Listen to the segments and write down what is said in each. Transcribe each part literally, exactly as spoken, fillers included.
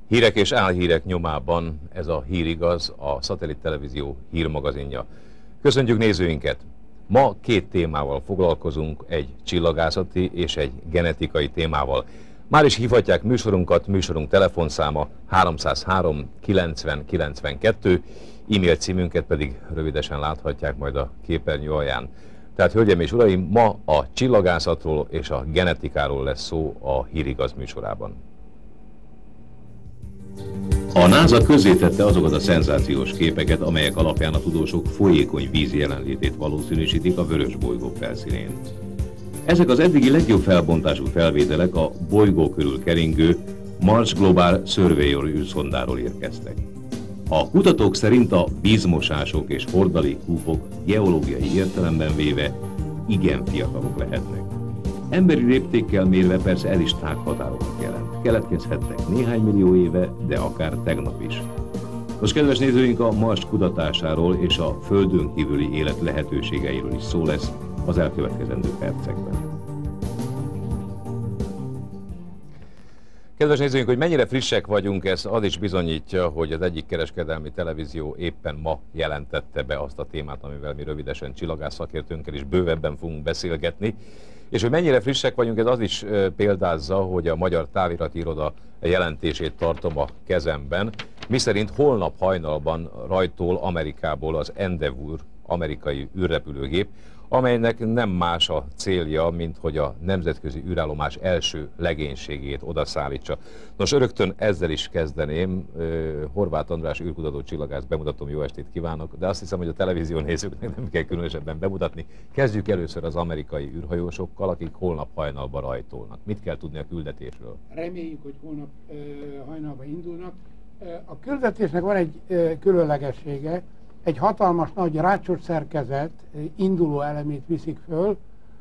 Hírek és álhírek nyomában ez a Hír Igaz, a Szatellit Televízió hírmagazinja. Köszöntjük nézőinket! Ma két témával foglalkozunk, egy csillagászati és egy genetikai témával. Már is hívhatják műsorunkat, műsorunk telefonszáma háromszázhárom kilencven kilencvenkettő, e-mail címünket pedig rövidesen láthatják majd a képernyő alján. Tehát, hölgyeim és uraim, ma a csillagászatról és a genetikáról lesz szó a Hír Igaz műsorában. A NASA közzétette azokat a szenzációs képeket, amelyek alapján a tudósok folyékony víz jelenlétét valószínűsítik a vörös bolygó felszínén. Ezek az eddigi legjobb felbontású felvételek a bolygó körül keringő Mars Global Surveyor űrszondáról érkeztek. A kutatók szerint a vízmosások és hordalékkúpok geológiai értelemben véve igen fiatalok lehetnek. Emberi léptékkel mérve persze ez is tághatárokat jelent. Keletkezhetnek néhány millió éve, de akár tegnap is. Most, kedves nézőink, a Mars kutatásáról és a Földön kívüli élet lehetőségeiről is szó lesz az elkövetkezendő percekben. Kedves nézőink, hogy mennyire frissek vagyunk, ez az is bizonyítja, hogy az egyik kereskedelmi televízió éppen ma jelentette be azt a témát, amivel mi rövidesen csillagász szakértőnkkel is bővebben fogunk beszélgetni. És hogy mennyire frissek vagyunk, ez az is példázza, hogy a Magyar Távirati Iroda jelentését tartom a kezemben, miszerint holnap hajnalban rajtol Amerikából az Endeavour amerikai űrrepülőgép, amelynek nem más a célja, mint hogy a nemzetközi űrállomás első legénységét odaszállítsa. Nos, rögtön ezzel is kezdeném. Horváth András űrkutató csillagász, bemutatom, jó estét kívánok, de azt hiszem, hogy a televízió nézőknek nem kell különösebben bemutatni. Kezdjük először az amerikai űrhajósokkal, akik holnap hajnalba rajtolnak. Mit kell tudni a küldetésről? Reméljük, hogy holnap uh, hajnalba indulnak. Uh, a küldetésnek van egy uh, különlegessége. Egy hatalmas nagy rácsos szerkezet induló elemét viszik föl,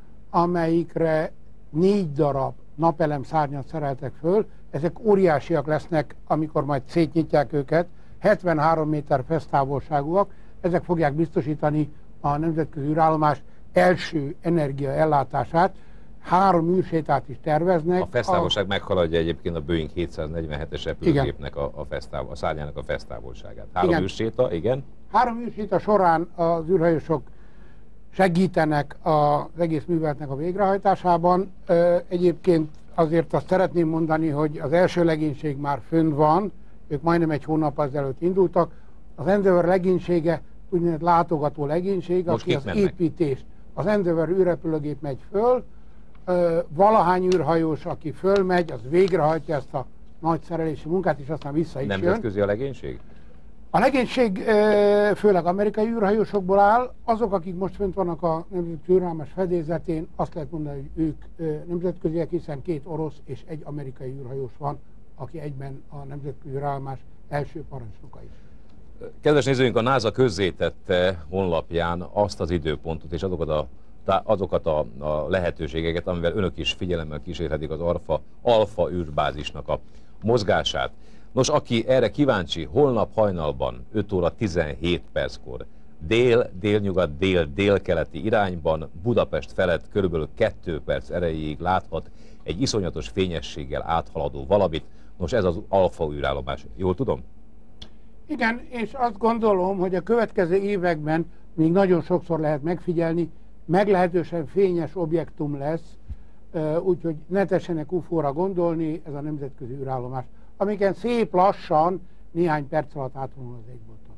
amelyikre négy darab napelem szárnyat szereltek föl. Ezek óriásiak lesznek, amikor majd szétnyitják őket, hetvenhárom méter fesztávolságúak. Ezek fogják biztosítani a nemzetközi űrállomás első energiaellátását. Három űrsétát is terveznek. A fesztávolság a... meghaladja egyébként a Boeing hétszáznegyvenhetes repülőgépnek a, a, fesztávol, a szárnyának a fesztávolságát. Három igen. űrséta, igen. Három űrséta során az űrhajósok segítenek az egész műveletnek a végrehajtásában. Egyébként azért azt szeretném mondani, hogy az első legénység már fönn van, ők majdnem egy hónap ezelőtt indultak. Az Endeavour legénysége úgynevezett látogató legénység, most aki az mennek? építés. Az Endeavour űrrepülőgép megy föl, valahány űrhajós, aki fölmegy, az végrehajtja ezt a nagy szerelési munkát, és aztán vissza is jön. Nemzetközi a legénység? A legénység főleg amerikai űrhajósokból áll. Azok, akik most fönt vannak a nemzetközi űrállomás fedélzetén, azt lehet mondani, hogy ők nemzetköziek, hiszen két orosz és egy amerikai űrhajós van, aki egyben a nemzetközi űrállomás első parancsnoka is. Kedves nézőink, a NASA közzétette honlapján azt az időpontot és azokat a azokat a, a lehetőségeket, amivel önök is figyelemmel kísérhetik az alfa, alfa űrbázisnak a mozgását. Nos, aki erre kíváncsi, holnap hajnalban öt óra tizenhét perckor dél, délnyugat, dél, délkeleti irányban Budapest felett körülbelül kettő perc erejéig láthat egy iszonyatos fényességgel áthaladó valamit. Nos, ez az alfa űrállomás. Jól tudom? Igen, és azt gondolom, hogy a következő években még nagyon sokszor lehet megfigyelni, meglehetősen fényes objektum lesz, úgyhogy ne tessenek ufóra gondolni, ez a nemzetközi űrállomás, amiken szép lassan néhány perc alatt átvonul az égbolton.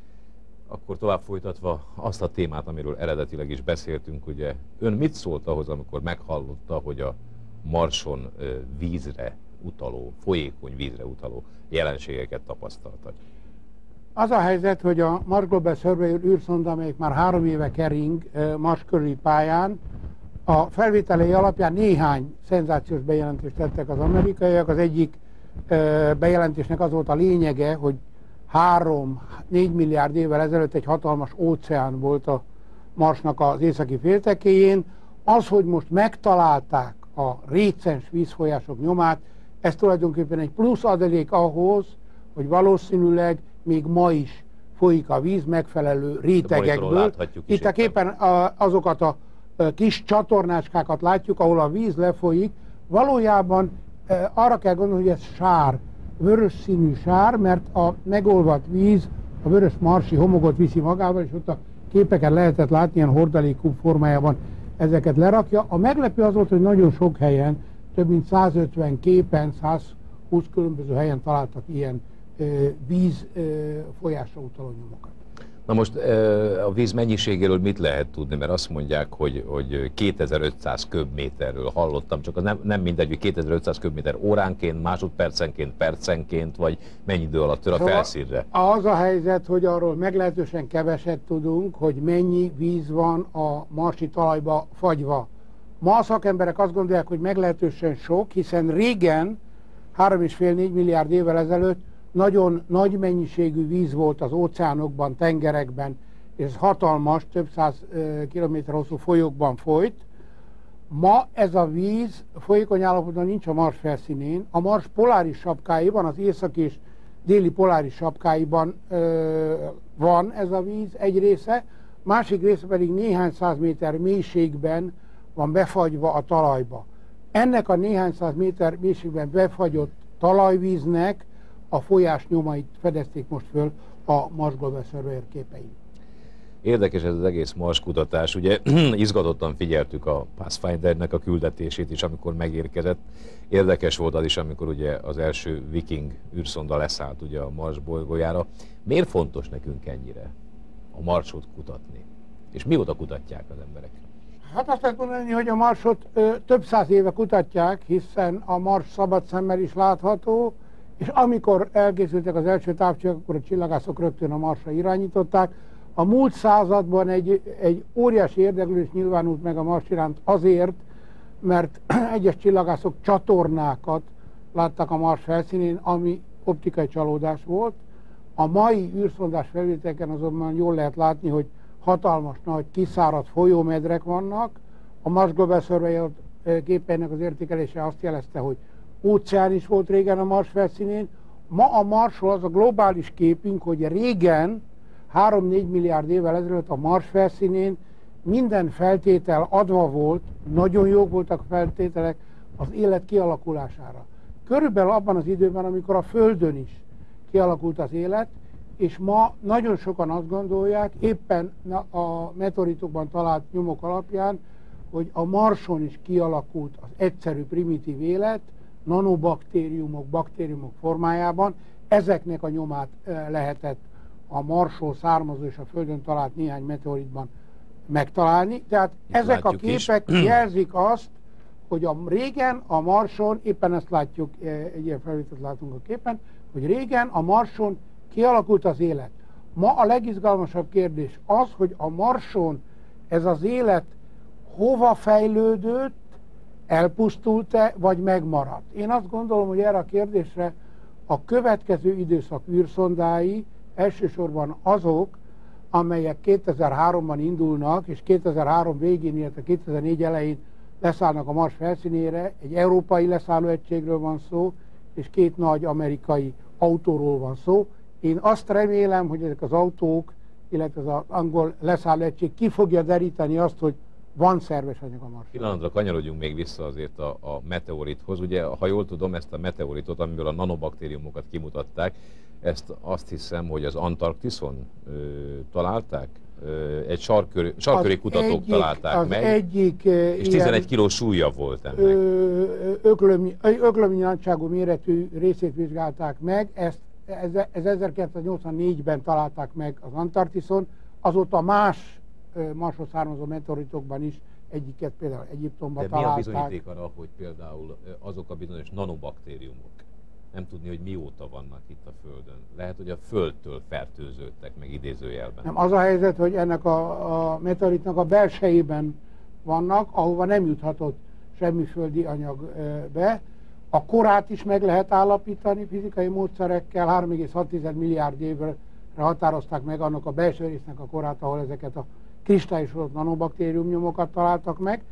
Akkor tovább folytatva azt a témát, amiről eredetileg is beszéltünk, ugye ön mit szólt ahhoz, amikor meghallotta, hogy a Marson vízre utaló, folyékony vízre utaló jelenségeket tapasztaltak? Az a helyzet, hogy a Mars Global Surveyor űrszonda, amelyik már három éve kering Mars körüli pályán, a felvételei alapján néhány szenzációs bejelentést tettek az amerikaiak. Az egyik bejelentésnek az volt a lényege, hogy három-négy milliárd évvel ezelőtt egy hatalmas óceán volt a Marsnak az északi féltekéjén. Az, hogy most megtalálták a récens vízfolyások nyomát, ez tulajdonképpen egy plusz adalék ahhoz, hogy valószínűleg még ma is folyik a víz megfelelő rétegekből. Itt a képen azokat a kis csatornácskákat látjuk, ahol a víz lefolyik. Valójában arra kell gondolni, hogy ez sár vörös színű sár, mert a megolvadt víz a vörös marsi homogot viszi magával, és ott a képeken lehetett látni, ilyen hordalékkúp formájában ezeket lerakja. A meglepő az volt, hogy nagyon sok helyen, több mint százötven képen, százhúsz különböző helyen találtak ilyen ö, víz ö, folyásra utaló nyomokat. Na most a víz mennyiségéről mit lehet tudni? Mert azt mondják, hogy, hogy kétezer-ötszáz köbméterről hallottam, csak az nem, nem mindegy, hogy kétezer-ötszáz köbméter óránként, másodpercenként, percenként, vagy mennyi idő alatt tör a szóval felszínre? Az a helyzet, hogy arról meglehetősen keveset tudunk, hogy mennyi víz van a marsi talajba fagyva. Ma a szakemberek azt gondolják, hogy meglehetősen sok, hiszen régen, három és fél négy milliárd évvel ezelőtt nagyon nagy mennyiségű víz volt az óceánokban, tengerekben, és ez hatalmas, több száz kilométer hosszú folyókban folyt. Ma ez a víz folyékony állapotban nincs a Mars felszínén. A Mars poláris sapkáiban, az északi és déli poláris sapkáiban ö, van ez a víz egy része, másik része pedig néhány száz méter mélységben van befagyva a talajba. Ennek a néhány száz méter mélységben befagyott talajvíznek a folyás nyomait fedezték most föl a Mars Global Surveyor képein. Érdekes ez az egész Mars kutatás. Ugye izgatottan figyeltük a Pathfindernek a küldetését is, amikor megérkezett. Érdekes volt az is, amikor ugye az első Viking űrszonda leszállt ugye a Mars bolygójára. Miért fontos nekünk ennyire a Marsot kutatni? És mióta kutatják az emberek? Hát azt lehet mondani, hogy a Marsot ö, több száz éve kutatják, hiszen a Mars szabad szemmel is látható, és amikor elkészültek az első távcsövek, akkor a csillagászok rögtön a Marsra irányították. A múlt században egy, egy óriási érdeklődés nyilvánult meg a Mars iránt azért, mert egyes csillagászok csatornákat láttak a Mars felszínén, ami optikai csalódás volt. A mai űrszondás felvételeken azonban jól lehet látni, hogy hatalmas nagy kiszáradt folyómedrek vannak. A Mars Global Surveyor képeinek az értékelése azt jelezte, hogy óceán is volt régen a Mars felszínén. Ma a Marsról az a globális képünk, hogy régen, három-négy milliárd évvel ezelőtt a Mars felszínén minden feltétel adva volt, nagyon jók voltak a feltételek az élet kialakulására. Körülbelül abban az időben, amikor a Földön is kialakult az élet, és ma nagyon sokan azt gondolják, éppen a meteoritokban talált nyomok alapján, hogy a Marson is kialakult az egyszerű primitív élet, nanobaktériumok, baktériumok formájában. Ezeknek a nyomát lehetett a Marsról származó és a Földön talált néhány meteoritban megtalálni. Tehát itt ezek a képek is jelzik azt, hogy a régen a Marson, éppen ezt látjuk, egy ilyen felvételt látunk a képen, hogy régen a Marson kialakult az élet. Ma a legizgalmasabb kérdés az, hogy a Marson ez az élet hova fejlődött, elpusztult-e, vagy megmaradt. Én azt gondolom, hogy erre a kérdésre a következő időszak űrszondái elsősorban azok, amelyek kétezer-háromban indulnak, és kétezer-három végén, illetve kétezer-négy elején leszállnak a Mars felszínére. Egy európai leszállóegységről van szó, és két nagy amerikai autóról van szó. Én azt remélem, hogy ezek az autók, illetve az angol leszállóegység ki fogja deríteni azt, hogy van szerves anyag a Marson. Pillanatra kanyarodjunk még vissza azért a, a meteorithoz. Ugye, ha jól tudom, ezt a meteoritot, amiből a nanobaktériumokat kimutatták, ezt azt hiszem, hogy az Antarktiszon ö, találták. Ö, egy sarköri, sarköri kutatók egyik, találták az meg, egyik, és tizenegy kiló súlya volt ennek. Öklömnyi, öklömnyi nagyságú méretű részét vizsgálták meg, ezt ez ezerkilencszáznyolcvannégyben találták meg az Antarktiszon, azóta más Marsról származó meteoritokban is, egyiket például Egyiptomban találták. De mi a bizonyíték arra, hogy például azok a bizonyos nanobaktériumok, nem tudni, hogy mióta vannak itt a Földön. Lehet, hogy a Földtől fertőződtek meg idézőjelben. Nem, az a helyzet, hogy ennek a, a meteoritnak a belsejében vannak, ahova nem juthatott semmi földi anyag be. A korát is meg lehet állapítani fizikai módszerekkel, három egész hat milliárd évre határozták meg annak a belső résznek a korát, ahol ezeket a kristályosodott nanobaktérium nyomokat találtak meg.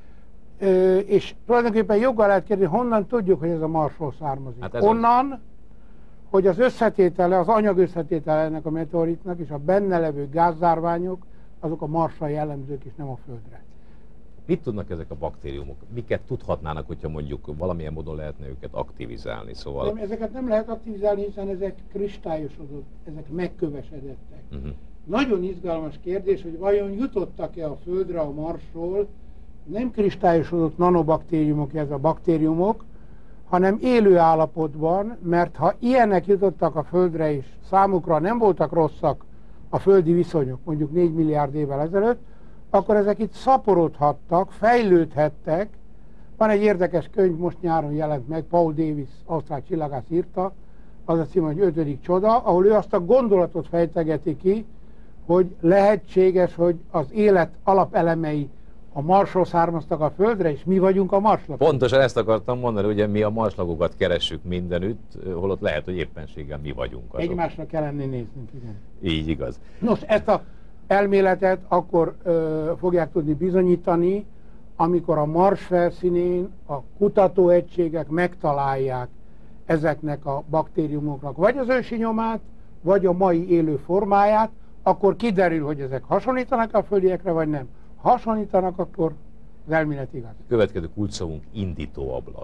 Ö, és tulajdonképpen joggal lehet kérdezni, honnan tudjuk, hogy ez a Marsról származik. Hát Onnan, hogy az összetétele, az anyag összetétele ennek a meteoritnak és a benne levő gázzárványok, azok a Marsra jellemzők és nem a Földre. Mit tudnak ezek a baktériumok? Miket tudhatnának, hogyha mondjuk valamilyen módon lehetne őket aktivizálni? Szóval... Nem, ezeket nem lehet aktivizálni, hiszen ezek kristályosodott, ezek megkövesedettek. Uh-huh. Nagyon izgalmas kérdés, hogy vajon jutottak-e a Földre a Marsról nem kristályosodott nanobaktériumok, ez a baktériumok, hanem élő állapotban, mert ha ilyenek jutottak a Földre és számukra nem voltak rosszak a földi viszonyok, mondjuk négy milliárd évvel ezelőtt, akkor ezek itt szaporodhattak, fejlődhettek. Van egy érdekes könyv, most nyáron jelent meg, Paul Davies, ausztrál csillagász írta, az a cím, hogy ötödik csoda, ahol ő azt a gondolatot fejtegeti ki, hogy lehetséges, hogy az élet alapelemei a Marsról származtak a Földre, és mi vagyunk a marslakók. Pontosan ezt akartam mondani, ugye mi a marslagokat keressük mindenütt, holott lehet, hogy éppenséggel mi vagyunk azok. Egymásra kellene néznünk, igen. Így igaz. Nos, ezt a elméletet akkor ö, fogják tudni bizonyítani, amikor a Mars felszínén a kutatóegységek megtalálják ezeknek a baktériumoknak vagy az ősi nyomát, vagy a mai élő formáját, akkor kiderül, hogy ezek hasonlítanak a földiekre, vagy nem. Ha hasonlítanak, akkor az elmélet igaz. Következő kulcsszavunk indítóablak.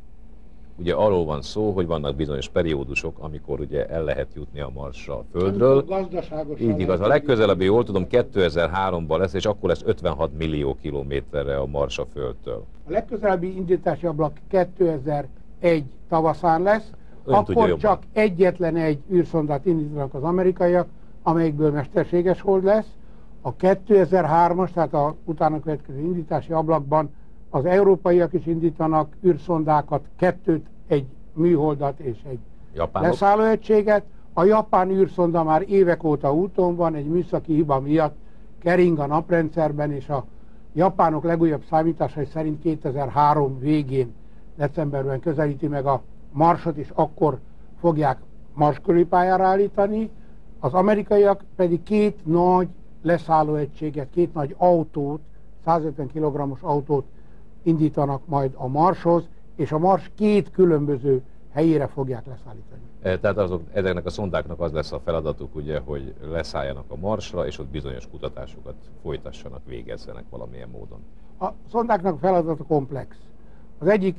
Ugye arról van szó, hogy vannak bizonyos periódusok, amikor ugye el lehet jutni a Marsra a Földről. Így igaz. A legközelebbi, jól tudom, kétezer-háromban lesz, és akkor lesz ötvenhat millió kilométerre a Mars a Földtől. A legközelebbi indítási ablak kétezer-egy tavaszán lesz, Ön akkor csak egyetlen egy űrszondát indítanak az amerikaiak, amelyikből mesterséges hold lesz. A kétezer-hármas, tehát a utána következő indítási ablakban az európaiak is indítanak űrszondákat, kettőt, egy műholdat és egy Japánok? leszállóegységet. A japán űrszonda már évek óta úton van, egy műszaki hiba miatt kering a naprendszerben, és a japánok legújabb számításai szerint kétezer-három végén, decemberben közelíti meg a Marsot, és akkor fogják Mars körüli pályára állítani. Az amerikaiak pedig két nagy leszállóegységet, két nagy autót, százötven kilogrammos autót indítanak majd a Marshoz, és a Mars két különböző helyére fogják leszállítani. Tehát azok, ezeknek a szondáknak az lesz a feladatuk, ugye, hogy leszálljanak a Marsra, és ott bizonyos kutatásokat folytassanak, végezzenek valamilyen módon. A szondáknak a feladata komplex. Az egyik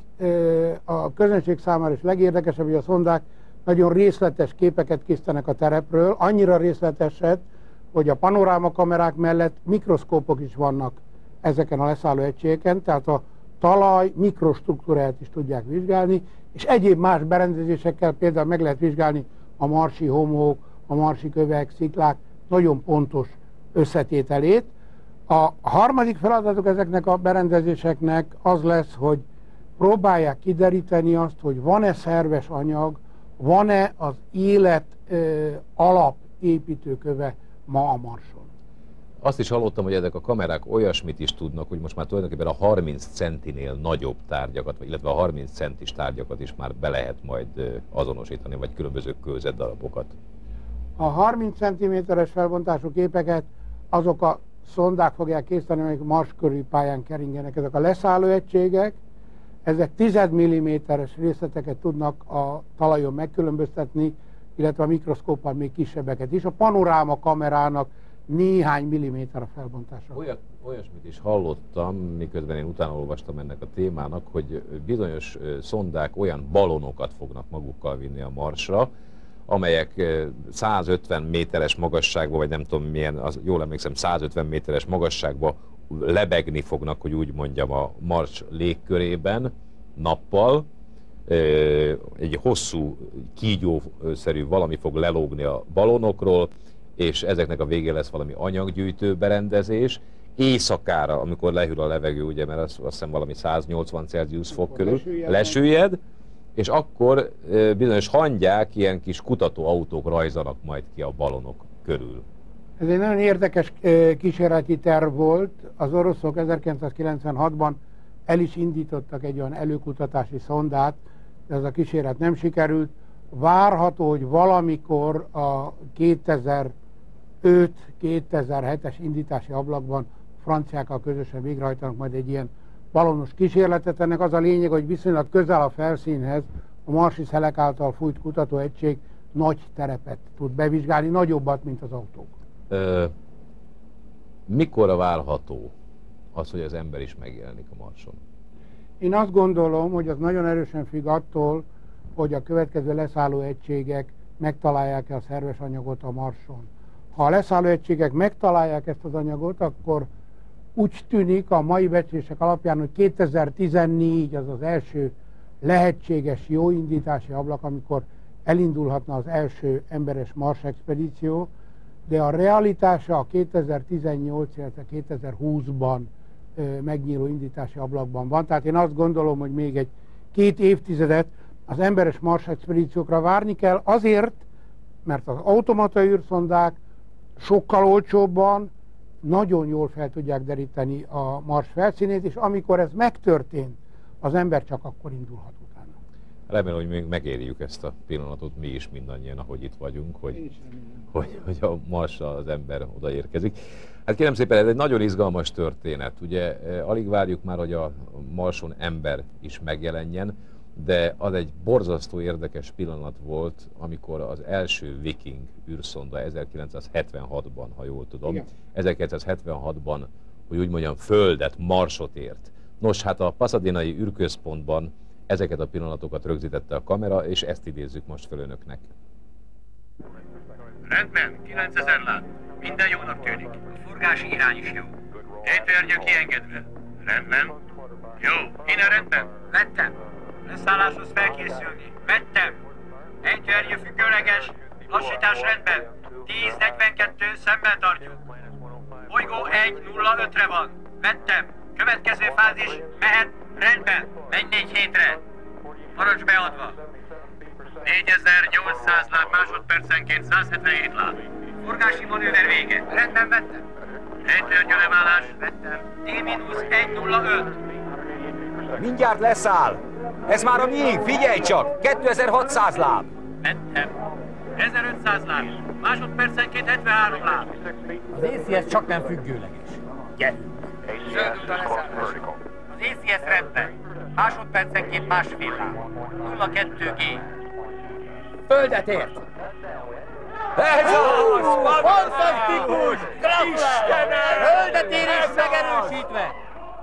a közönség számára is legérdekesebb, hogy a szondák nagyon részletes képeket készítenek a terepről, annyira részleteset, hogy a panorámakamerák mellett mikroszkópok is vannak ezeken a leszálló egységeken, tehát a talaj mikrostruktúráját is tudják vizsgálni, és egyéb más berendezésekkel például meg lehet vizsgálni a marsi homok, a marsi kövek, sziklák nagyon pontos összetételét. A harmadik feladatuk ezeknek a berendezéseknek az lesz, hogy próbálják kideríteni azt, hogy van-e szerves anyag, van-e az élet ö, alapépítőköve ma a Marson. Azt is hallottam, hogy ezek a kamerák olyasmit is tudnak, hogy most már tulajdonképpen a harminc centinél nagyobb tárgyakat, illetve a harminc centis tárgyakat is már be lehet majd azonosítani, vagy különböző kőzetdarabokat. A harminc centiméteres felbontású képeket azok a szondák fogják készíteni, amelyek Mars körüli pályán keringenek. Ezek a leszállóegységek, ezek tized milliméteres részleteket tudnak a talajon megkülönböztetni, illetve a mikroszkóppal még kisebbeket is. A panoráma kamerának néhány milliméter a felbontása. Olyat, olyasmit is hallottam, miközben én utána olvastam ennek a témának, hogy bizonyos szondák olyan balonokat fognak magukkal vinni a Marsra, amelyek százötven méteres magasságban, vagy nem tudom milyen, az, jól emlékszem, százötven méteres magasságban lebegni fognak, hogy úgy mondjam, a Mars légkörében nappal. Egy hosszú kígyószerű valami fog lelógni a balonokról, és ezeknek a végén lesz valami anyaggyűjtő berendezés. Éjszakára, amikor lehűl a levegő, ugye, mert azt, azt hiszem valami száznyolcvan Celsius fok körül, lesüllyed, és akkor bizonyos hangyák, ilyen kis kutatóautók rajzanak majd ki a balonok körül. Ez egy nagyon érdekes kísérleti terv volt. Az oroszok ezerkilencszázkilencvenhatban el is indítottak egy olyan előkutatási szondát, de ez a kísérlet nem sikerült. Várható, hogy valamikor a kétezer-öt kétezer-hetes indítási ablakban franciákkal közösen végrehajtanak majd egy ilyen balonos kísérletet. Ennek az a lényeg, hogy viszonylag közel a felszínhez a marsi szelek által fújt kutatóegység nagy terepet tud bevizsgálni, nagyobbat, mint az autók. Ö, mikorra várható az, hogy az ember is megjelenik a Marson? Én azt gondolom, hogy az nagyon erősen függ attól, hogy a következő leszálló egységek megtalálják-e a szerves anyagot a Marson. Ha a leszálló egységek megtalálják ezt az anyagot, akkor úgy tűnik a mai becslések alapján, hogy kétezer-tizennégy az az első lehetséges jóindítási ablak, amikor elindulhatna az első emberes Mars expedíció, de a realitása a kétezer-tizennyolc, illetve kétezer-húszban megnyíló indítási ablakban van. Tehát én azt gondolom, hogy még egy két évtizedet az emberes Mars expedíciókra várni kell, azért, mert az automata űrszondák sokkal olcsóbban nagyon jól fel tudják deríteni a Mars felszínét, és amikor ez megtörtént, az ember csak akkor indulhat utána. Remélem, hogy még megérjük ezt a pillanatot mi is mindannyian, ahogy itt vagyunk, hogy, hogy, hogy a Marsra az ember odaérkezik. Hát kérem szépen, ez egy nagyon izgalmas történet. Ugye alig várjuk már, hogy a Marson ember is megjelenjen, de az egy borzasztó érdekes pillanat volt, amikor az első Viking űrszonda ezerkilencszázhetvenhatban, ha jól tudom, igen. ezerkilencszázhetvenhatban, hogy úgy mondjam, Földet, Marsot ért. Nos, hát a pasadinai űrközpontban ezeket a pillanatokat rögzítette a kamera, és ezt idézzük most fel önöknek. Rendben, kilencezer lát. Minden jónak tűnik. A forgási irány is jó. Kétvernyő kiengedve. Rendben. Jó, innen rendben. Vettem. Leszálláshoz felkészülni. Vettem. Ejtőernyő függőleges. Lassítás rendben. tíz negyvenkettő szemben tartjuk. Bolygó egy nulla ötre van. Vettem. Következő fázis mehet. Rendben. Megy négy hétre. Parancs beadva. négyezer-nyolcszáz láb másodpercenként száz hetvenhét láb. Forgási manőver vége. Rendben, vettem. Ejtőernyő levállás. Vettem. D egy nulla öt. Mindjárt leszáll. Ez már a miénk, figyelj csak! kétezer-hatszáz láb! Vettem. ezerötszáz láb. Másodpercenként hetvenhárom láb. Az á cé es csak nem függőleges. Gyerünk. Zöld a leszállás. Az á cé es rendben. Másodpercenként másfél láb. nulla kettő G. Földet ért! Ez az! Fantasztikus! Gratulálok! Földet érés megerősítve!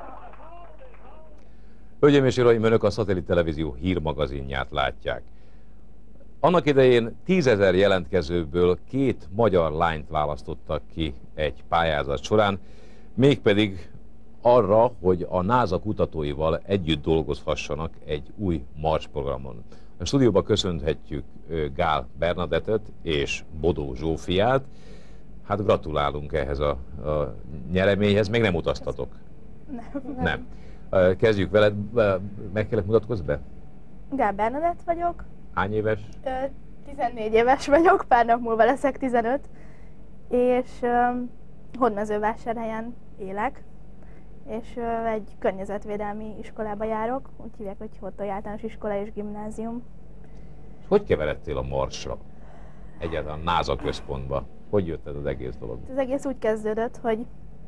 Hölgyeim és uraim, önök a Szatellit Televízió hírmagazinját látják. Annak idején tízezer jelentkezőből két magyar lányt választottak ki egy pályázat során, mégpedig arra, hogy a NASA kutatóival együtt dolgozhassanak egy új Mars programon. A stúdióban köszönhetjük Gál Bernadettet és Bodó Zsófiát. Hát gratulálunk ehhez a, a nyereményhez, még nem utaztatok. Nem. Nem. Kezdjük veled, meg kellett mutatkozz be? Gál Bernadett vagyok. Hány éves? tizennégy éves vagyok, pár nap múlva leszek tizenöt, és Hódmezővásárhelyen élek, és egy környezetvédelmi iskolába járok, úgy hívják, hogy Hottoi Általános Iskola és Gimnázium. Hogy keveredtél a Marsra? Egyáltalán NASA központba. Hogy jött ez az egész dolog? Az egész úgy kezdődött, hogy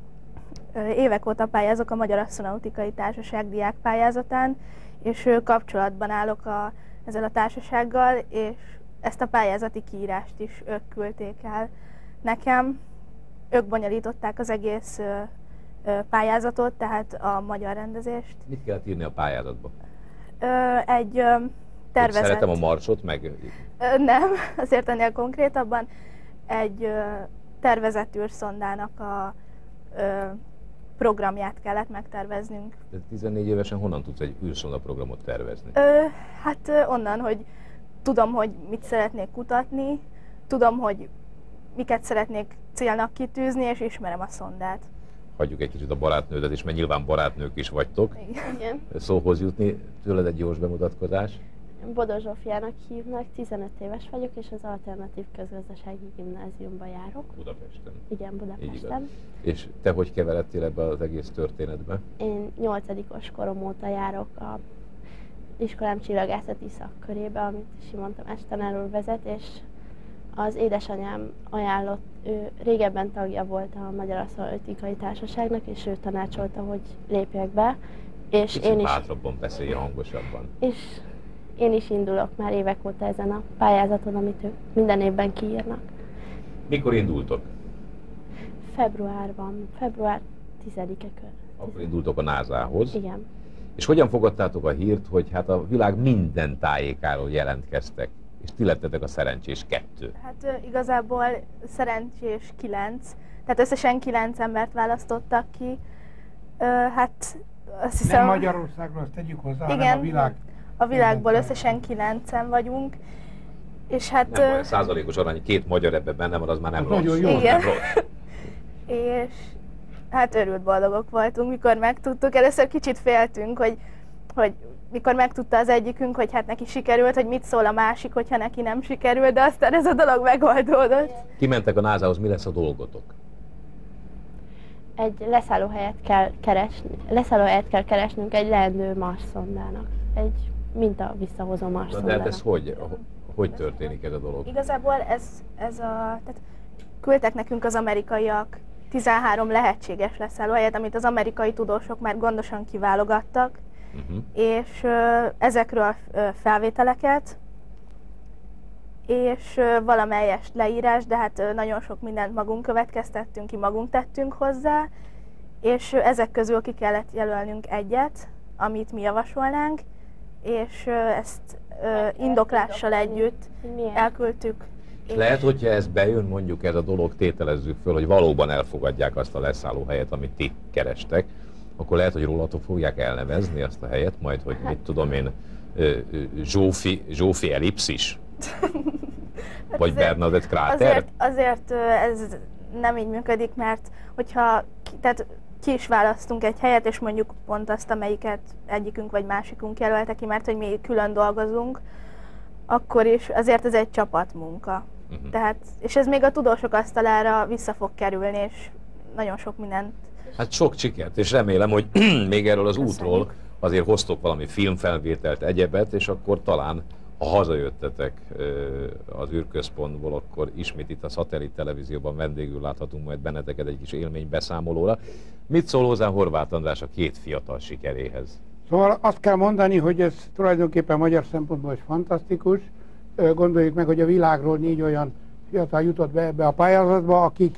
évek óta pályázok a Magyar Asztronautikai Társaság diákpályázatán, és kapcsolatban állok a, ezzel a társasággal, és ezt a pályázati kiírást is ők küldték el nekem. Ők bonyolították az egész ö, ö, pályázatot, tehát a magyar rendezést. Mit kellett írni a pályázatba? Ö, egy ö, tervezett... Szeretem a Marsot, meg... Ö, nem, azért ennél konkrétabban. Egy ö, tervezett űrszondának a ö, programját kellett megterveznünk. De tizennégy évesen honnan tudsz egy űrszonda programot tervezni? Ö, hát ö, onnan, hogy tudom, hogy mit szeretnék kutatni, tudom, hogy miket szeretnék célnak kitűzni, és ismerem a szondát. Hagyjuk egy kicsit a barátnődet is, mert nyilván barátnők is vagytok. Igen. Szóhoz jutni, tőled egy gyors bemutatkozás. Bodó Zsófiának hívnak, tizenöt éves vagyok, és az Alternatív Közgazdasági Gimnáziumban járok. Budapesten. Igen, Budapesten. És te hogy keveredtél ebbe az egész történetbe? Én nyolcadikos korom óta járok a iskolám csillagászati szakkörébe, amit Simon Tamás tanár úr vezet, és az édesanyám ajánlott, ő régebben tagja volt a Magyar Asztronautikai Társaságnak, és ő tanácsolta, hogy lépjek be. És Kicsit én is, bátrabban beszélj, hangosabban. És én is indulok már évek óta ezen a pályázaton, amit ők minden évben kiírnak. Mikor indultok? Februárban, február tizedike kör. Akkor indultok a nászához. Igen. És hogyan fogadtátok a hírt, hogy hát a világ minden tájékáról jelentkeztek, és ti lettetek a szerencsés kettő? Hát ö, igazából szerencsés kilenc, tehát összesen kilenc embert választottak ki. Ö, hát azt hiszem... Nem Magyarországról, azt tegyük hozzá, igen, hanem a világ. A világból összesen kilencen vagyunk. És hát... Nem baj, százalékos arány, két magyar ebben benne van, az már nem Az rossz. nagyon jó. Igen. Nem rossz. És hát örült boldogok voltunk, mikor megtudtuk. Először kicsit féltünk, hogy, hogy mikor megtudta az egyikünk, hogy hát neki sikerült, hogy mit szól a másik, hogyha neki nem sikerült, de aztán ez a dolog megoldódott. Kimentek a nászához, mi lesz a dolgotok? Egy leszállóhelyet kell keresni, leszállóhelyet kell keresnünk egy leendő Mars szondának. Egy minta visszahozó Mars De szondának. hát ez hogy, hogy történik ez a dolog? Igazából ez, ez a... Tehát küldtek nekünk az amerikaiak tizenhárom lehetséges leszállóhelyet, amit az amerikai tudósok már gondosan kiválogattak, uh-huh. és ö, ezekről ö, felvételeket, és ö, valamelyest leírás, de hát ö, nagyon sok mindent magunk következtettünk ki, magunk tettünk hozzá, és ö, ezek közül ki kellett jelölnünk egyet, amit mi javasolnánk, és ö, ezt ö, indoklással együtt elküldtük. És lehet, hogyha ez bejön, mondjuk ez a dolog, tételezzük föl, hogy valóban elfogadják azt a leszállóhelyet, amit ti kerestek, akkor lehet, hogy rólatok fogják elnevezni azt a helyet, majd, hogy mit tudom én, Zsófi, Zsófi ellipszis? Vagy Bernadett kráter? Azért, azért ez nem így működik, mert hogyha tehát ki is választunk egy helyet, és mondjuk pont azt, amelyiket egyikünk vagy másikunk jelölte ki, mert hogy mi külön dolgozunk, akkor is azért ez egy csapatmunka. Uh-huh. Tehát, és ez még a tudósok asztalára vissza fog kerülni, és nagyon sok mindent. Hát sok sikert, és remélem, hogy még erről az Köszönjük. Útról azért hoztok valami filmfelvételt, egyebet, és akkor talán, ha hazajöttetek az űrközpontból, akkor ismét itt a szatellit televízióban vendégül láthatunk majd benneteket egy kis élménybeszámolóra. Mit szól hozzá Horváth András a két fiatal sikeréhez? Szóval azt kell mondani, hogy ez tulajdonképpen magyar szempontból is fantasztikus. Gondoljuk meg, hogy a világról négy olyan fiatal jutott be ebbe a pályázatba, akik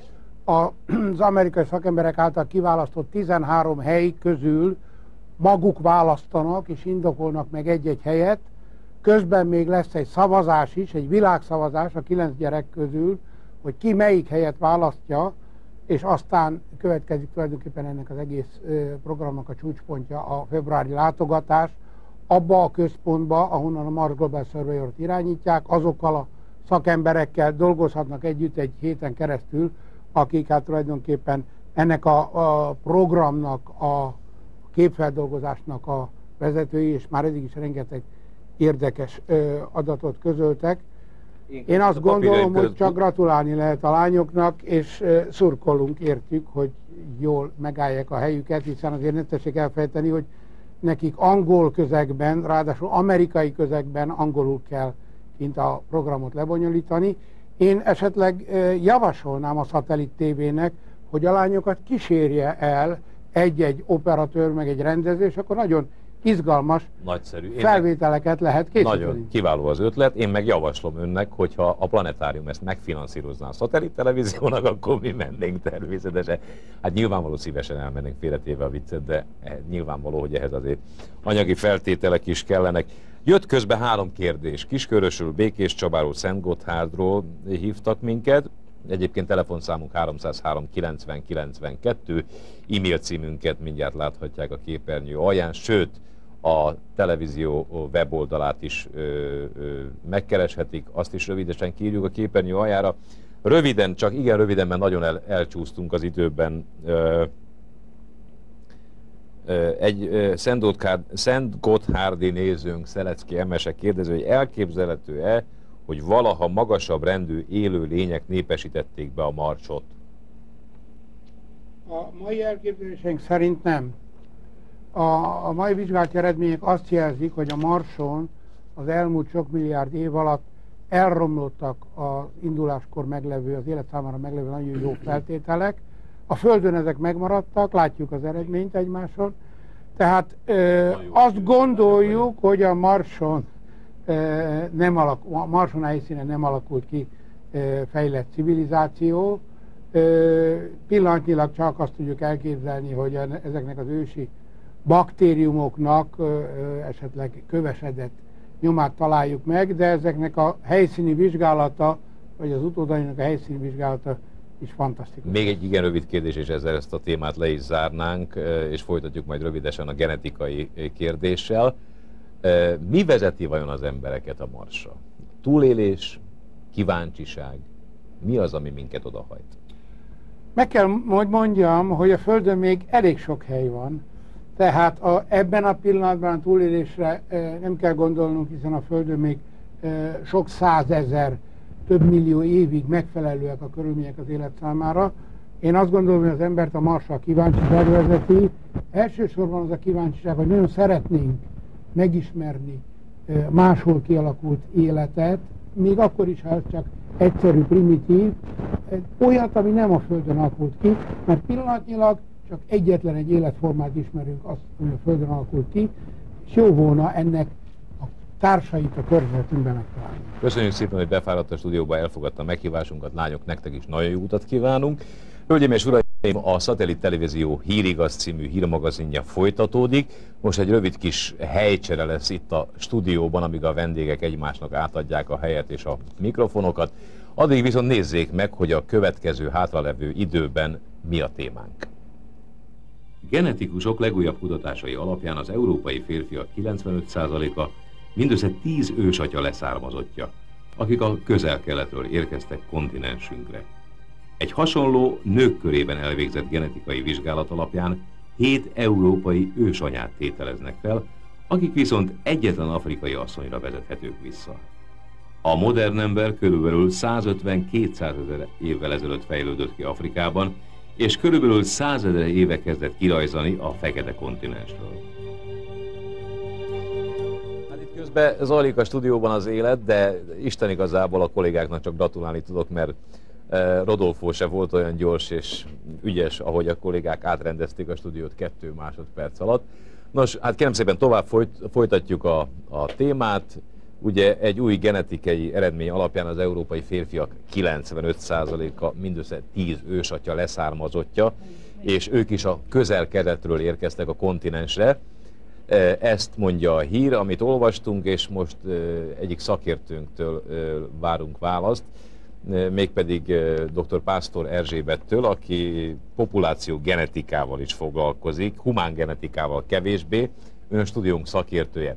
az amerikai szakemberek által kiválasztott tizenhárom hely közül maguk választanak és indokolnak meg egy-egy helyet. Közben még lesz egy szavazás is, egy világszavazás a kilenc gyerek közül, hogy ki melyik helyet választja, és aztán következik tulajdonképpen ennek az egész programnak a csúcspontja, a februári látogatás, abba a központba, ahonnan a Mars Global Surveyor-t irányítják, azokkal a szakemberekkel dolgozhatnak együtt egy héten keresztül, akik hát tulajdonképpen ennek a, a programnak, a képfeldolgozásnak a vezetői, és már eddig is rengeteg érdekes ö, adatot közöltek. Én azt gondolom, hogy csak gratulálni lehet a lányoknak, és uh, szurkolunk értük, hogy jól megállják a helyüket, hiszen azért ne tessék elfelejteni, hogy nekik angol közegben, ráadásul amerikai közegben angolul kell kint a programot lebonyolítani. Én esetleg uh, javasolnám a Szatellit té vének, hogy a lányokat kísérje el egy-egy operatőr, meg egy rendező, és akkor nagyon izgalmas Nagyszerű. felvételeket lehet készíteni. Nagyon kiváló az ötlet. Én meg javaslom önnek, hogyha a Planetárium ezt megfinanszírozná a szatellit televíziónak, akkor mi mennénk természetesen. Hát nyilvánvaló szívesen elmennénk, félretéve a viccet, de nyilvánvaló, hogy ehhez azért anyagi feltételek is kellenek. Jött közben három kérdés. Kiskörösről, Békés Csabáról, Szentgotthárdról hívtak minket. Egyébként telefonszámunk háromszázhárom kilencven kilencvenkettő, e-mail címünket mindjárt láthatják a képernyő alján, sőt a televízió weboldalát is ö, ö, megkereshetik, azt is rövidesen kiírjuk a képernyő aljára. Röviden, csak igen röviden, mert nagyon el, elcsúsztunk az időben. Ö, ö, egy ö, Szentgotthárdi nézőnk, Szelecki Emese kérdező, hogy elképzelhető-e, hogy valaha magasabb rendű élő lények népesítették be a Marsot? A mai elképzeléseink szerint nem. A, a mai vizsgálati eredmények azt jelzik, hogy a Marson az elmúlt sok milliárd év alatt elromlottak az induláskor meglevő, az élet számára meglevő nagyon jó feltételek. A Földön ezek megmaradtak, látjuk az eredményt egymáson. Tehát ö, azt gondoljuk, hogy a Marson nem alakul, a Marson helyszínen nem alakult ki fejlett civilizáció, Pillanatnyilag csak azt tudjuk elképzelni, hogy ezeknek az ősi baktériumoknak esetleg kövesedett nyomát találjuk meg, de ezeknek a helyszíni vizsgálata, vagy az utódainak a helyszíni vizsgálata is fantasztikus. Még egy igen rövid kérdés, és ezzel ezt a témát le is zárnánk, és folytatjuk majd rövidesen a genetikai kérdéssel. Mi vezeti vajon az embereket a Marsra? Túlélés, kíváncsiság, mi az, ami minket odahajt? Meg kell, hogy mondjam, hogy a Földön még elég sok hely van, tehát a, ebben a pillanatban a túlélésre e, nem kell gondolnunk, hiszen a Földön még e, sok százezer, több millió évig megfelelőek a körülmények az élet számára. Én azt gondolom, hogy az embert a Marsra kíváncsiság vezeti. Elsősorban az a kíváncsiság, hogy nagyon szeretnénk megismerni e, máshol kialakult életet, még akkor is, ha ez csak egyszerű, primitív, olyat, ami nem a Földön alakult ki, mert pillanatnyilag csak egyetlen egy életformát ismerünk, azt, ami a Földön alakult ki, és jó volna ennek a társait a környezetünkben megtalálni. Köszönjük szépen, hogy befáradt a stúdióba, elfogadta a meghívásunkat, lányok, nektek is nagyon jó utat kívánunk. Hölgyeim és uraim, a Szatellit Televízió Hírigaz című hírmagazinja folytatódik. Most egy rövid kis helycsere lesz itt a stúdióban, amíg a vendégek egymásnak átadják a helyet és a mikrofonokat. Addig viszont nézzék meg, hogy a következő hátralevő időben mi a témánk. Genetikusok legújabb kutatásai alapján az európai férfiak kilencvenöt százaléka mindössze tíz ősatya leszármazottja, akik a közel-keletről érkeztek kontinensünkre. Egy hasonló nők körében elvégzett genetikai vizsgálat alapján hét európai ősanyát tételeznek fel, akik viszont egyetlen afrikai asszonyra vezethetők vissza. A modern ember körülbelül százötven-kétszázezer évvel ezelőtt fejlődött ki Afrikában, és körülbelül százezer éve kezdett kirajzani a fekete kontinensről. Hát itt közben zajlik a stúdióban az élet, de Isten igazából a kollégáknak csak gratulálni tudok, mert Rodolfo se volt olyan gyors és ügyes, ahogy a kollégák átrendezték a stúdiót kettő másodperc alatt. Nos, hát kérem szépen tovább folyt, folytatjuk a, a témát. Ugye egy új genetikai eredmény alapján az európai férfiak kilencvenöt százaléka mindössze tíz ősatya leszármazottja, és ők is a közel-keletről érkeztek a kontinensre. Ezt mondja a hír, amit olvastunk, és most egyik szakértőnktől várunk választ, mégpedig dr. Pásztor Erzsébettől, aki populáció genetikával is foglalkozik, humán genetikával kevésbé, ön a stúdiónk szakértője.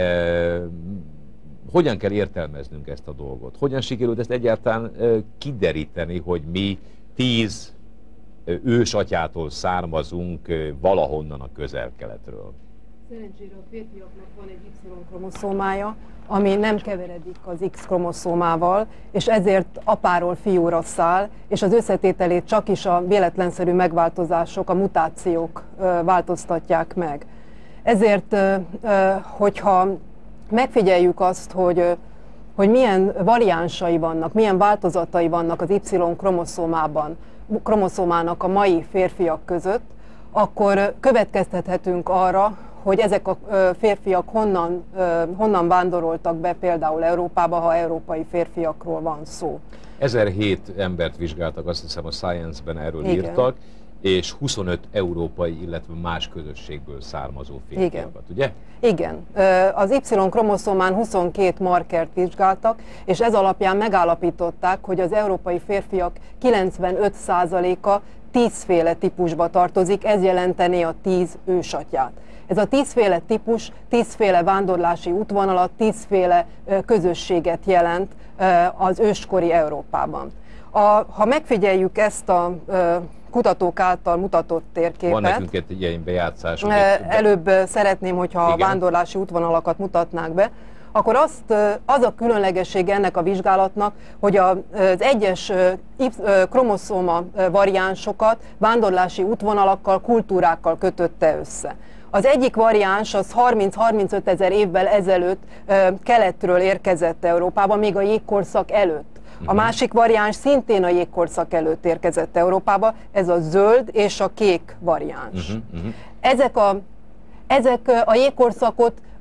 Hogyan kell értelmeznünk ezt a dolgot? Hogyan sikerült ezt egyáltalán kideríteni, hogy mi tíz ősatyától származunk valahonnan a közel-keletről? Szerencsére a férfiaknak van egy Y-kromoszómája, ami nem keveredik az X-kromoszómával, és ezért apáról fiúra száll, és az összetételét csak is a véletlenszerű megváltozások, a mutációk változtatják meg. Ezért, hogyha megfigyeljük azt, hogy, hogy milyen variánsai vannak, milyen változatai vannak az Y-kromoszómában, kromoszómának a mai férfiak között, akkor következtethetünk arra, hogy ezek a férfiak honnan, honnan vándoroltak be például Európába, ha európai férfiakról van szó. ezerhét embert vizsgáltak, azt hiszem a Science-ben erről igen. írtak, és huszonöt európai, illetve más közösségből származó férfiakat, ugye? Igen. Az Y-kromoszómán huszonkét markert vizsgáltak, és ez alapján megállapították, hogy az európai férfiak kilencvenöt százaléka tízféle típusba tartozik, ez jelenteni a tíz ősatyát. Ez a tízféle típus, tízféle vándorlási útvonalat, tízféle közösséget jelent az őskori Európában. A, ha megfigyeljük ezt a kutatók által mutatott térképet. Van nekünk egy ilyen bejátszás. Előbb szeretném, hogyha igen. a vándorlási útvonalakat mutatnánk be. Akkor azt, az a különlegessége ennek a vizsgálatnak, hogy az egyes kromoszóma variánsokat vándorlási útvonalakkal, kultúrákkal kötötte össze. Az egyik variáns az harminc-harmincöt ezer évvel ezelőtt keletről érkezett Európába, még a jégkorszak előtt. A másik variáns szintén a jégkorszak előtt érkezett Európába, ez a zöld és a kék variáns. Uh-huh, uh-huh. Ezek, a, ezek a jégkorszakot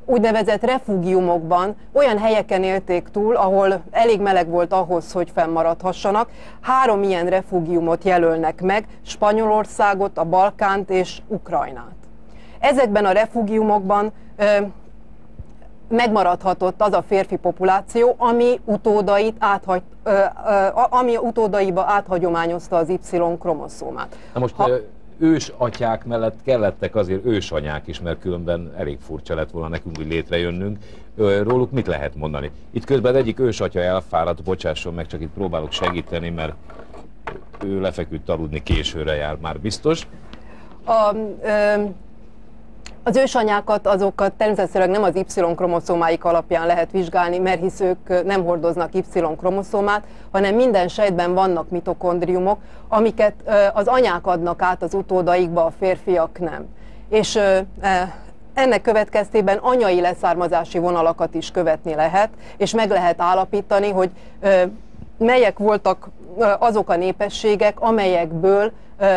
úgynevezett refúgiumokban, olyan helyeken élték túl, ahol elég meleg volt ahhoz, hogy fennmaradhassanak. Három ilyen refúgiumot jelölnek meg, Spanyolországot, a Balkánt és Ukrajnát. Ezekben a refúgiumokban ö, megmaradhatott az a férfi populáció, ami, utódait áthagy, ö, ö, ami utódaiba áthagyományozta az Y-kromoszómát. Na most ha... ősatyák mellett kellettek azért ősanyák is, mert különben elég furcsa lett volna nekünk úgy létrejönnünk. Róluk mit lehet mondani? Itt közben az egyik ősatya elfáradt, bocsásson meg, csak itt próbálok segíteni, mert ő lefeküdt aludni, későre jár már biztos. A, ö, az ősanyákat, azokat természetesen nem az Y-kromoszómáik alapján lehet vizsgálni, mert hisz ők nem hordoznak Y-kromoszómát, hanem minden sejtben vannak mitokondriumok, amiket az anyák adnak át az utódaikba, a férfiak nem. És ennek következtében anyai leszármazási vonalakat is követni lehet, és meg lehet állapítani, hogy melyek voltak azok a népességek, amelyekből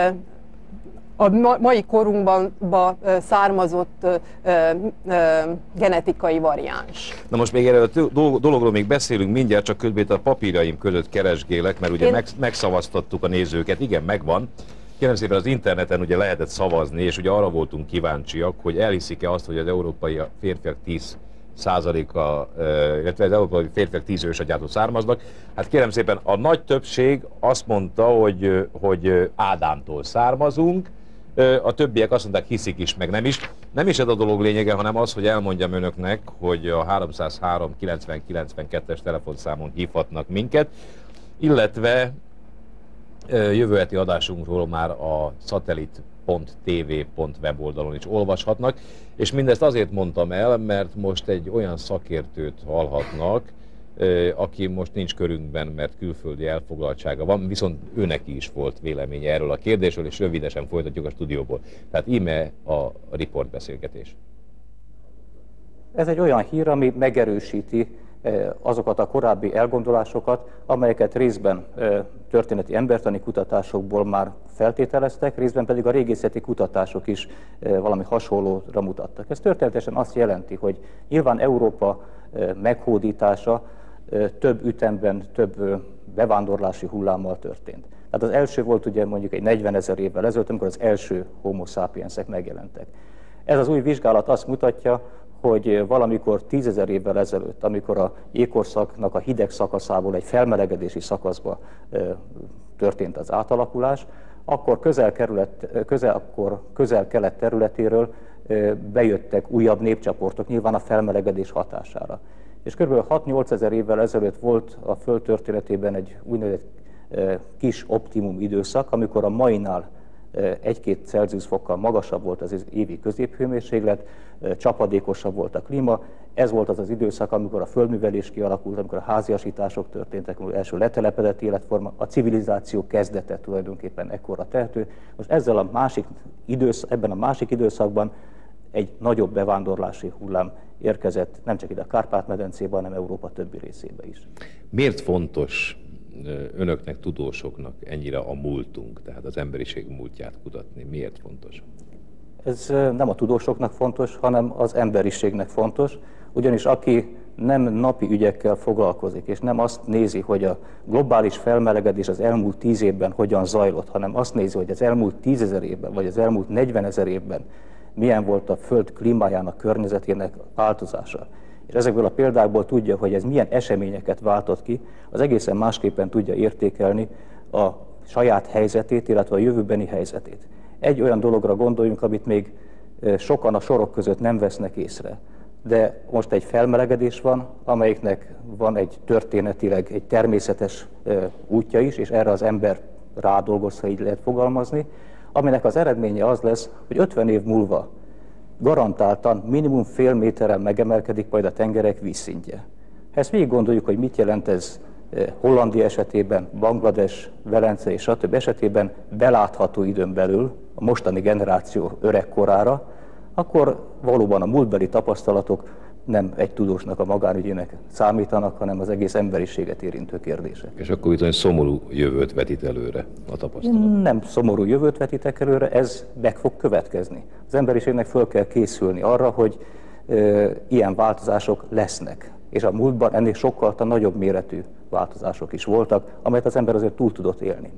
a mai korunkban származott ö, ö, genetikai variáns. Na most még erről a dologról még beszélünk mindjárt, csak közben a papírjaim között keresgélek, mert ugye Én... megszavaztattuk a nézőket, igen, megvan. Kérem szépen, az interneten ugye lehetett szavazni, és ugye arra voltunk kíváncsiak, hogy elhiszik-e azt, hogy az európai férfiak tíz százaléka, illetve az európai férfiak tíz ősatyától származnak. Hát kérem szépen, a nagy többség azt mondta, hogy, hogy Ádámtól származunk, a többiek azt mondták, hiszik is, meg nem is. Nem is ez a dolog lényege, hanem az, hogy elmondjam önöknek, hogy a háromszázhárom kilencven kilencvenkettes telefonszámon hívhatnak minket, illetve jövő heti adásunkról már a satellit pont tv pont weboldalon is olvashatnak, és mindezt azért mondtam el, mert most egy olyan szakértőt hallhatnak, aki most nincs körünkben, mert külföldi elfoglaltsága van, viszont őnek is volt véleménye erről a kérdésről, és rövidesen folytatjuk a stúdióból. Tehát íme a riportbeszélgetés. Ez egy olyan hír, ami megerősíti azokat a korábbi elgondolásokat, amelyeket részben történeti embertani kutatásokból már feltételeztek, részben pedig a régészeti kutatások is valami hasonlóra mutattak. Ez történetesen azt jelenti, hogy nyilván Európa meghódítása több ütemben, több bevándorlási hullámmal történt. Tehát az első volt ugye mondjuk egy negyvenezer évvel ezelőtt, amikor az első homo sapiensek megjelentek. Ez az új vizsgálat azt mutatja, hogy valamikor tízezer évvel ezelőtt, amikor a jégkorszaknak a hideg szakaszából egy felmelegedési szakaszba történt az átalakulás, akkor közel-kelet közel, közel területéről bejöttek újabb népcsoportok, nyilván a felmelegedés hatására. És kb. hat-nyolc ezer évvel ezelőtt volt a Föld történetében egy úgynevezett kis optimum időszak, amikor a mainál egy-két Celsius fokkal magasabb volt az évi középhőmérséklet, csapadékosabb volt a klíma. Ez volt az az időszak, amikor a földművelés kialakult, amikor a háziasítások történtek, amikor első letelepedett életforma, a civilizáció kezdete tulajdonképpen ekkora tehető. Most ezzel a másik időszak, ebben a másik időszakban egy nagyobb bevándorlási hullám érkezett nem csak ide a Kárpát-medencébe, hanem Európa többi részébe is. Miért fontos önöknek, tudósoknak ennyire a múltunk, tehát az emberiség múltját kutatni? Miért fontos? Ez nem a tudósoknak fontos, hanem az emberiségnek fontos, ugyanis aki nem napi ügyekkel foglalkozik, és nem azt nézi, hogy a globális felmelegedés az elmúlt tíz évben hogyan zajlott, hanem azt nézi, hogy az elmúlt tízezer évben, vagy az elmúlt negyvenezer évben milyen volt a Föld klímájának, környezetének változása. És ezekből a példákból tudja, hogy ez milyen eseményeket váltott ki, az egészen másképpen tudja értékelni a saját helyzetét, illetve a jövőbeni helyzetét. Egy olyan dologra gondoljunk, amit még sokan a sorok között nem vesznek észre. De most egy felmelegedés van, amelyiknek van egy történetileg egy természetes útja is, és erre az ember rádolgoz, ha így lehet fogalmazni, aminek az eredménye az lesz, hogy ötven év múlva garantáltan minimum fél méteren megemelkedik majd a tengerek vízszintje. Ha ezt végig gondoljuk, hogy mit jelent ez Hollandia esetében, Banglades, Velence és stb. Esetében belátható időn belül a mostani generáció öregkorára, akkor valóban a múltbeli tapasztalatok nem egy tudósnak a magánügyének számítanak, hanem az egész emberiséget érintő kérdések. És akkor bizony szomorú jövőt vetít előre a tapasztalat? Nem szomorú jövőt vetítek előre, ez meg fog következni. Az emberiségnek föl kell készülni arra, hogy ilyen változások lesznek. És a múltban ennél sokkal nagyobb méretű változások is voltak, amelyet az ember azért túl tudott élni.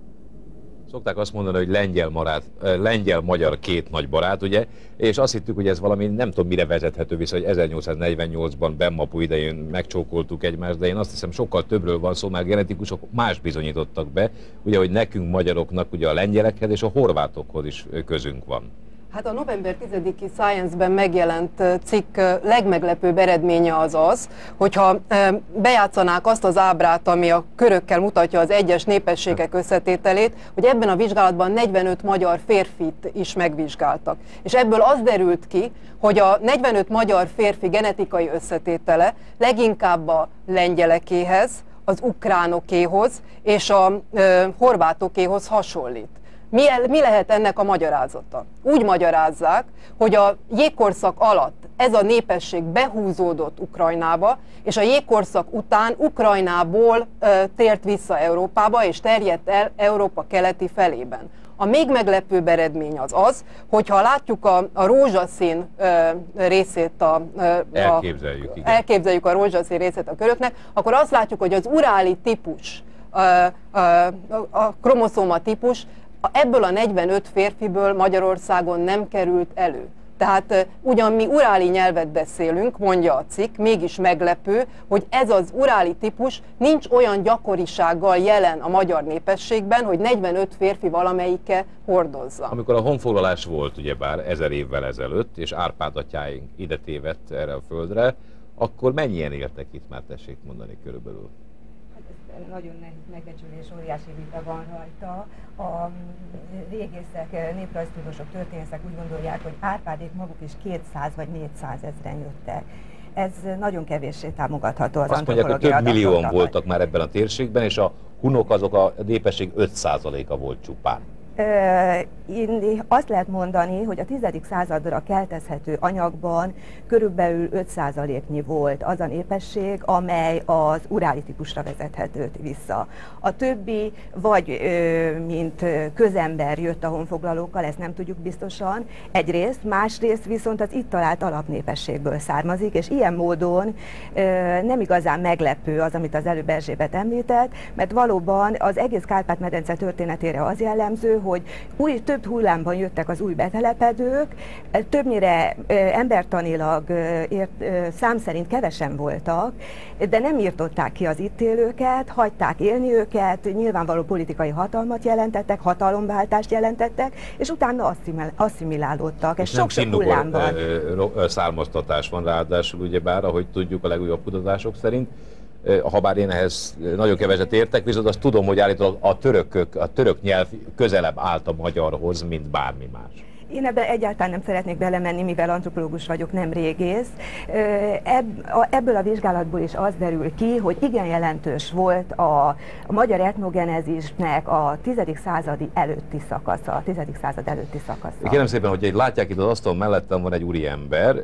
Szokták azt mondani, hogy lengyel-magyar lengyel két nagy barát, ugye? És azt hittük, hogy ez valami, nem tudom mire vezethető vissza, hogy ezernyolcszáznegyvennyolcban Benmapu idején megcsókoltuk egymást, de én azt hiszem sokkal többről van szó, mert genetikusok más bizonyítottak be, ugye, hogy nekünk magyaroknak ugye a lengyelekhez és a horvátokhoz is közünk van. Hát a november tizediki Science-ben megjelent cikk legmeglepőbb eredménye az az, hogyha bejátszanák azt az ábrát, ami a körökkel mutatja az egyes népességek összetételét, hogy ebben a vizsgálatban negyvenöt magyar férfit is megvizsgáltak. És ebből az derült ki, hogy a negyvenöt magyar férfi genetikai összetétele leginkább a lengyelekéhez, az ukránokéhoz és a e, horvátokéhoz hasonlít. Mi, mi lehet ennek a magyarázata? Úgy magyarázzák, hogy a jégkorszak alatt ez a népesség behúzódott Ukrajnába, és a jégkorszak után Ukrajnából e, tért vissza Európába, és terjedt el Európa keleti felében. A még meglepőbb eredmény az az, hogyha látjuk a, a rózsaszín e, részét, a, e, elképzeljük, a, elképzeljük a rózsaszín részét a köröknek, akkor azt látjuk, hogy az uráli típus, a, a, a kromoszóma típus, ebből a negyvenöt férfiből Magyarországon nem került elő. Tehát ugyan mi uráli nyelvet beszélünk, mondja a cikk, mégis meglepő, hogy ez az uráli típus nincs olyan gyakorisággal jelen a magyar népességben, hogy negyvenöt férfi valamelyike hordozza. Amikor a honfoglalás volt ugyebár ezer évvel ezelőtt, és Árpád atyáink ide tévedt erre a földre, akkor mennyien éltek itt, már tessék mondani körülbelül? Nagyon nehéz megbecsülés, óriási vita van rajta. A régészek, néprajztudósok, történészek úgy gondolják, hogy Árpádék maguk is kétszáz vagy négyszáz ezren jöttek. Ez nagyon kevéssé támogatható az azt mondják, hogy több millióan voltak már ebben a térségben, és a hunok azok a népesség öt százaléka volt csupán. Én azt lehet mondani, hogy a tizedik századra keltezhető anyagban körülbelül öt százaléknyi volt az a népesség, amely az uráli típusra vezethető vissza. A többi vagy mint közember jött a honfoglalókkal, ezt nem tudjuk biztosan, egyrészt, másrészt viszont az itt talált alapnépességből származik, és ilyen módon nem igazán meglepő az, amit az előbb Erzsébet említett, mert valóban az egész Kárpát-medence történetére az jellemző, hogy új, több hullámban jöttek az új betelepedők, többnyire e, embertanilag e, ért, e, szám szerint kevesen voltak, de nem írtották ki az itt élőket, hagyták élni őket, nyilvánvaló politikai hatalmat jelentettek, hatalomváltást jelentettek, és utána asszimil, asszimilálódtak. Ez sok-sok hullámban. Származtatás van ráadásul, ugyebár, ahogy tudjuk a legújabb kutatások szerint. Habár én ehhez nagyon keveset értek, viszont azt tudom, hogy állítólag a törökök, a török nyelv közelebb állt a magyarhoz, mint bármi más. Én ebben egyáltalán nem szeretnék belemenni, mivel antropológus vagyok, nem régész. Ebből a vizsgálatból is az derül ki, hogy igen jelentős volt a, a magyar etnogenezisnek a tizedik századi előtti szakasza, a tizedik század előtti szakasza. Kérem szépen, hogy látják itt az asztal mellettem van egy úriember,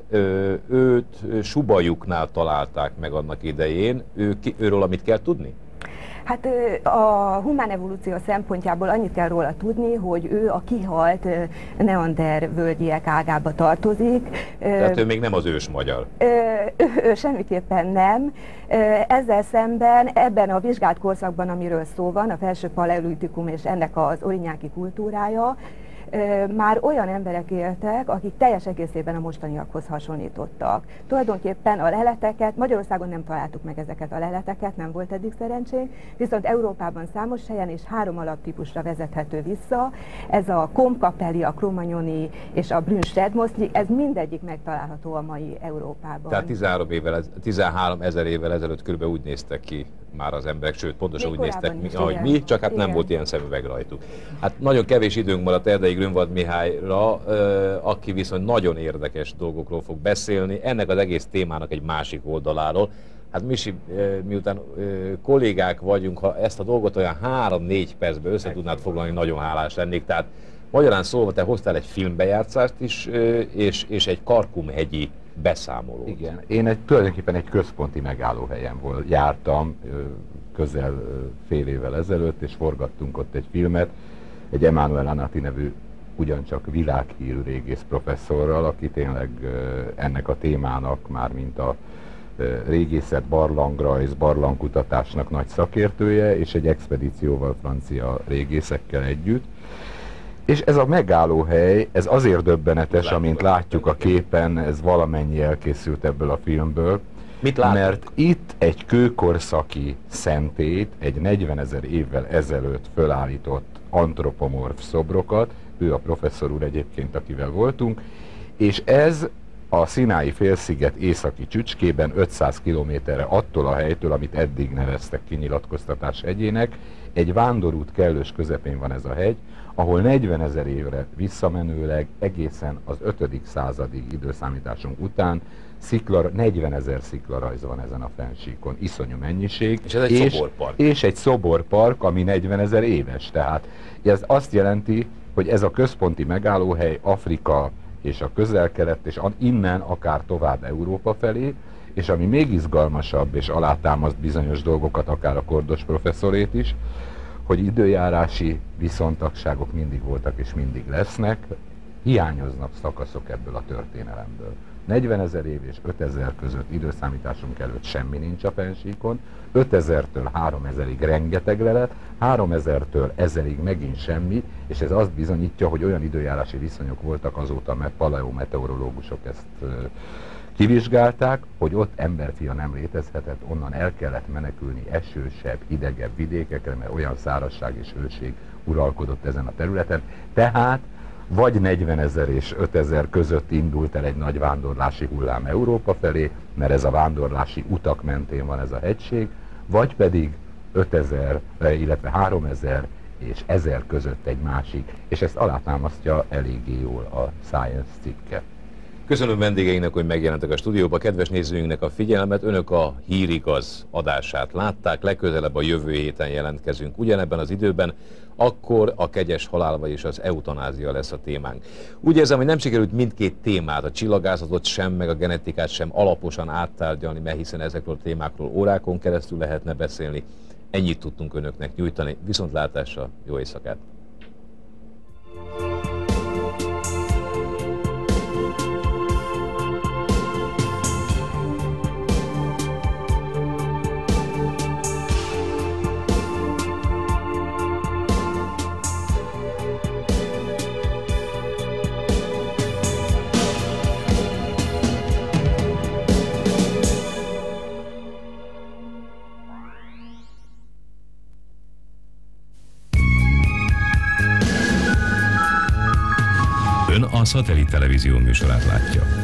őt Subajuknál találták meg annak idején, ő, őről amit kell tudni? Hát a humán evolúció szempontjából annyit kell róla tudni, hogy ő a kihalt neander völgyiek ágába tartozik. Tehát ő még nem az ős magyar? Ő semmiképpen nem. Ezzel szemben ebben a vizsgált korszakban, amiről szó van, a felső paleolitikum és ennek az orinyáki kultúrája, már olyan emberek éltek, akik teljes egészében a mostaniakhoz hasonlítottak. Tulajdonképpen a leleteket, Magyarországon nem találtuk meg ezeket a leleteket, nem volt eddig szerencsénk, viszont Európában számos helyen és három alaptípusra vezethető vissza. Ez a Kompkapeli, a Kromagnoni és a Brünn-Stedmoszli, ez mindegyik megtalálható a mai Európában. Tehát tizenhárom, évvel, tizenhárom ezer évvel ezelőtt körülbelül úgy néztek ki már az emberek, sőt pontosan még úgy néztek, mi, ahogy mi, csak hát igen, nem volt ilyen szemüveg rajtuk. Hát nagyon kevés időnk maradt Erdei Grünwald Mihályra, aki viszont nagyon érdekes dolgokról fog beszélni, ennek az egész témának egy másik oldaláról. Hát Misi, miután kollégák vagyunk, ha ezt a dolgot olyan három-négy percben össze tudnád foglalni, nagyon hálás lennék. Tehát magyarán szólva, te hoztál egy filmbejátszást is, és, és egy Karkumhegyi beszámolót. Igen, én egy, tulajdonképpen egy központi megállóhelyen volt, jártam közel fél évvel ezelőtt, és forgattunk ott egy filmet, egy Emmanuel Anati nevű ugyancsak világhírű régész professzorral, aki tényleg ennek a témának már mint a régészet, barlangrajz, barlangkutatásnak nagy szakértője, és egy expedícióval francia régészekkel együtt. És ez a megállóhely, ez azért döbbenetes, amint látjuk a képen, ez valamennyi elkészült ebből a filmből, Mit látunk? mert itt egy kőkorszaki szentét, egy negyvenezer évvel ezelőtt fölállított antropomorf szobrokat, ő a professzor úr egyébként, akivel voltunk, és ez a Színái félsziget északi csücskében ötszáz kilométerre attól a helytől, amit eddig neveztek kinyilatkoztatás hegyének, egy vándorút kellős közepén van ez a hegy, ahol negyvenezer évre visszamenőleg egészen az ötödik századig időszámításunk után szikla, negyvenezer sziklarajz van ezen a fennsíkon, iszonyú mennyiség. És ez egy és, szoborpark. És egy szoborpark, ami negyvenezer éves. Tehát ez azt jelenti, hogy ez a központi megállóhely Afrika és a Közel-Kelet, és innen akár tovább Európa felé, és ami még izgalmasabb, és alátámaszt bizonyos dolgokat, akár a Kordos professzorét is, hogy időjárási viszontagságok mindig voltak és mindig lesznek, hiányoznak szakaszok ebből a történelemből. negyvenezer év és ötezer között időszámításunk előtt semmi nincs a fennsíkon, ötezertől háromezerig rengeteg lelet, háromezertől ezerig megint semmi, és ez azt bizonyítja, hogy olyan időjárási viszonyok voltak azóta, mert paleometeorológusok ezt ö, kivizsgálták, hogy ott emberfia nem létezhetett, onnan el kellett menekülni esősebb, hidegebb vidékekre, mert olyan szárazság és hőség uralkodott ezen a területen. Tehát vagy negyvenezer és ötezer között indult el egy nagy vándorlási hullám Európa felé, mert ez a vándorlási utak mentén van ez a hegység, vagy pedig ötezer, illetve háromezer és ezer között egy másik, és ezt alátámasztja eléggé jól a Science cikke. Köszönöm vendégeinknek, hogy megjelentek a stúdióba, kedves nézőinknek a figyelmet. Önök a Hírigaz adását látták, legközelebb a jövő héten jelentkezünk ugyanebben az időben, akkor a kegyes halál, vagyis az eutanázia lesz a témánk. Úgy érzem, hogy nem sikerült mindkét témát, a csillagászatot sem, meg a genetikát sem alaposan áttárgyalni, mert hiszen ezekről a témákról órákon keresztül lehetne beszélni. Ennyit tudtunk önöknek nyújtani. Viszontlátásra, jó éjszakát! A Szatellit Televízió műsorát látja.